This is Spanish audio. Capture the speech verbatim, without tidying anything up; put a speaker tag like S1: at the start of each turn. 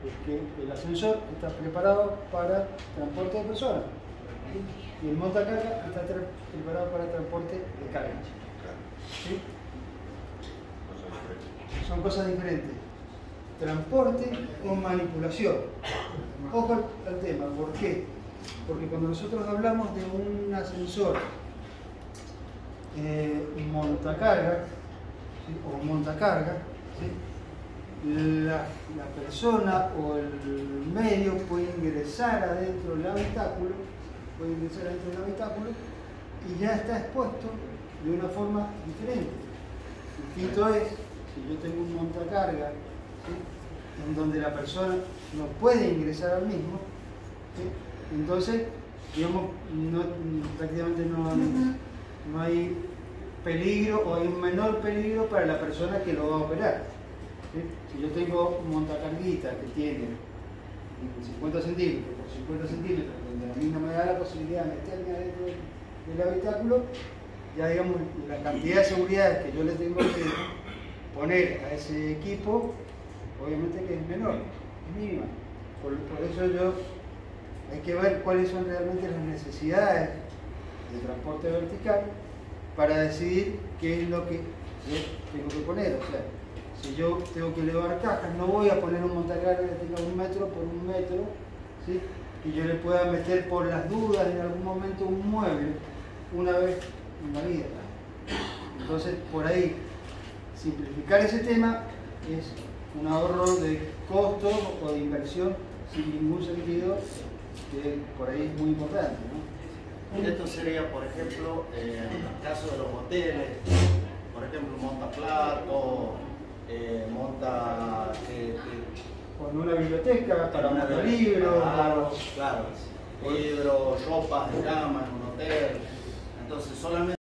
S1: es que el ascensor está preparado para transporte de personas, ¿sí? Y el montacarga está preparado para transporte de carga, ¿sí? Son cosas diferentes. Transporte o manipulación. Ojo al, al tema, ¿por qué? Porque cuando nosotros hablamos de un ascensor eh, montacarga, ¿sí? O montacarga, ¿sí? la, la persona o el medio puede ingresar adentro del habitáculo, puede ingresar adentro del habitáculo y ya está expuesto de una forma diferente. Distinto es si yo tengo un montacarga, ¿sí? En donde la persona no puede ingresar al mismo, ¿sí? Entonces, digamos, no, prácticamente no, no hay peligro o hay un menor peligro para la persona que lo va a operar, ¿sí? Si yo tengo un montacarguita que tiene cincuenta centímetros por cincuenta centímetros, donde a mí no me da la posibilidad de meterme adentro del habitáculo, ya digamos la cantidad de seguridad que yo le tengo que poner a ese equipo, obviamente que es menor, es mínima. Por, por eso yo hay que ver cuáles son realmente las necesidades de transporte vertical para decidir qué es lo que tengo que poner. O sea, si yo tengo que elevar cajas, no voy a poner un montacarga que tenga un metro por un metro, ¿sí? Y yo le pueda meter por las dudas en algún momento un mueble una vez en la vida. Entonces, por ahí, simplificar ese tema es un ahorro de costo o de inversión sin ningún sentido, que por ahí es muy importante, ¿no?
S2: Esto sería, por ejemplo, eh, en el caso de los hoteles, por ejemplo, monta plato, eh, monta eh, eh,
S1: con una biblioteca para
S2: una
S1: montar libros,
S2: claro, claro, libros, ropas de cama en un hotel. Entonces solamente